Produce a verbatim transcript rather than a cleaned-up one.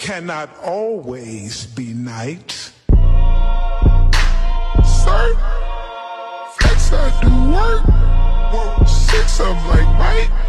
cannot always be night. Sir, flex I do work. Six of 'em like Mike.